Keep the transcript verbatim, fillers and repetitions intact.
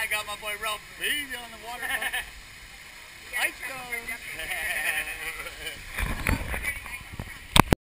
I got my boy Ralph Beasley on the water. Lights go.